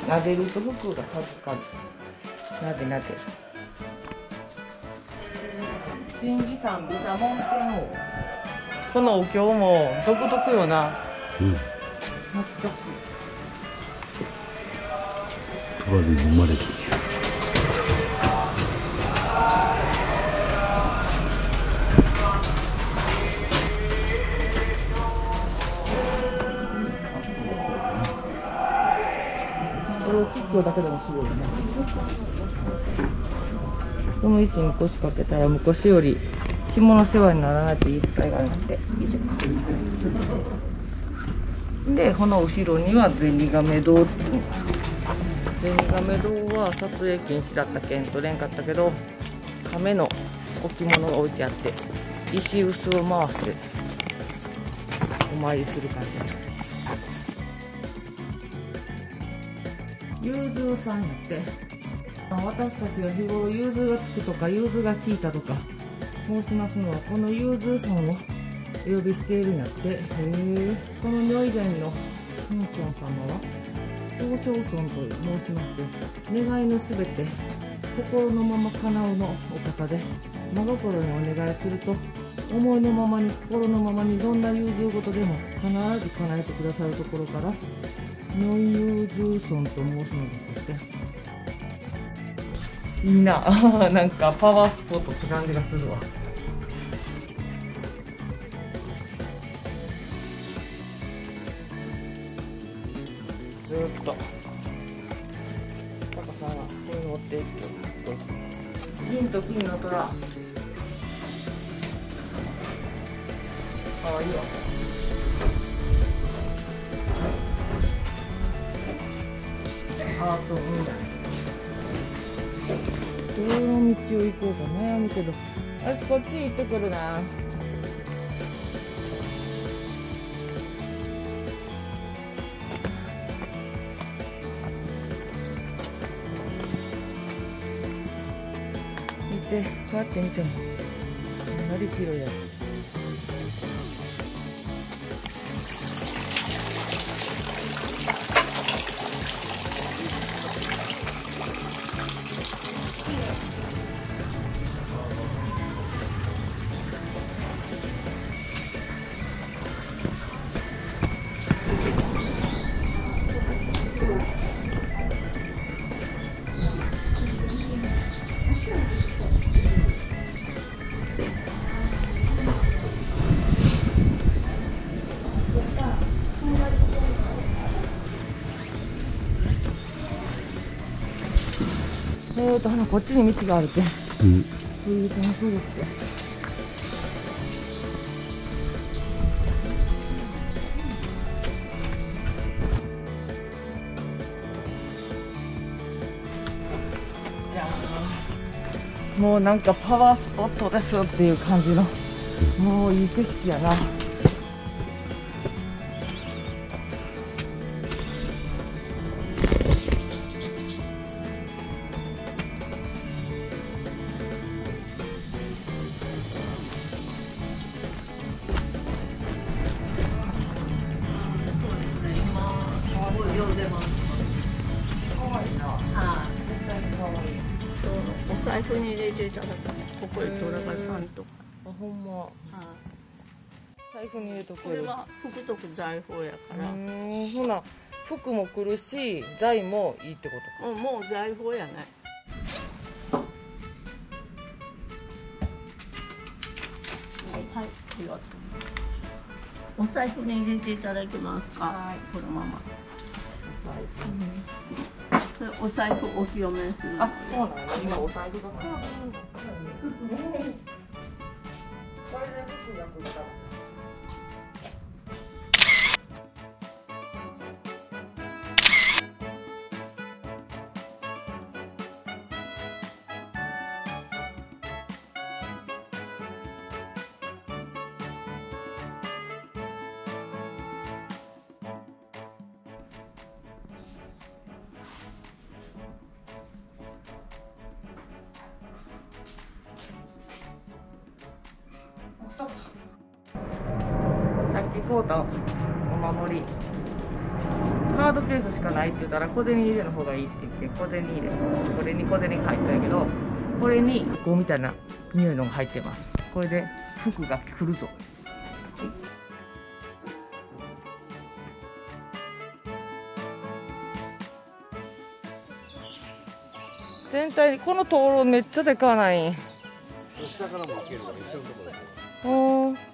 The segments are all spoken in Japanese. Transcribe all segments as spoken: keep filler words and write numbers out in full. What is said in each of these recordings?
撫でると服がかかる。なでなで。新次さんビザ門店を。このお経も独特よな。 うん。 懐かしい。 トラビの生まれて。 これをキックだけでもすごいね。この位置に腰掛けたら昔より下の世話にならないといい使いがあるんで。で、この後ろには銭亀堂。銭亀堂は撮影禁止だったけん取れんかったけど、亀の置物が置いてあって、石臼を回してお参りする感じ。融通さんやって、私たちが日頃融通がつくとか融通が効いたとか申しますのは、この融通さんをお呼びしているんやって。へえ。この如意殿の本尊様は東照尊と申しまして、願いのすべて心のまま叶うのお方で、真心にお願いすると思いのままに心のままにどんな融通事でも必ず叶えてくださるところから如意融通尊と申すのですって。いいな。なんかパワースポットって感じがするわ。ずーっとパパさんがここに持っていくよ。銀と金の虎。かわいいわ。あーと、うんだ。どの道を行こうか悩むけど、私こっち行ってくるな。見て、こうやって見てもかなり広いやつ。えーと、こっちに道があるけん。うん。そういう感じですよ。じゃあ、もうなんかパワースポットですっていう感じの、もういい景色やな。 お財布に入れていただく。ここへトラバさんとか。 あ、ほんま。財布に入れとく。 これは服とく財宝やから。 うん、ほな、服も来るし、財もいいってことか。 うん、もう財宝やね。はい、はい、ありがとう。お財布に入れていただけますか。はい、このまま。お財布お清めする。 あ、そうなの。今お財布が。これで服が来たら。さっき買うたお守りカードケースしかないって言ったら小銭入れの方がいいって言って小銭入れ、これに小銭が入ったんやけど、これにこうみたいな匂いのが入ってます。これで服が来るぞ。全体にこの灯籠めっちゃでかない。 下からも開けるから一緒のところで。 おー、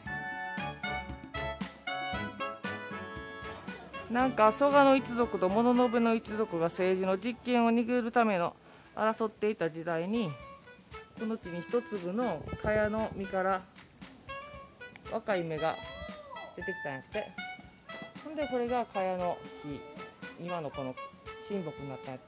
なんか蘇我の一族と物部の一族が政治の実権を握るための争っていた時代に、この地に一粒の茅の実から若い芽が出てきたんやって。ほんでこれが茅の木、今のこの神木になったんやって。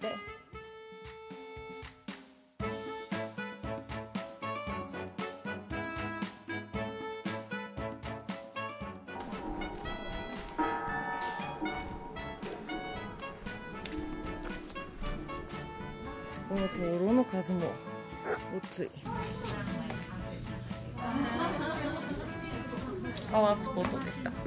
この灯籠の数もごっつい。パワースポットでした。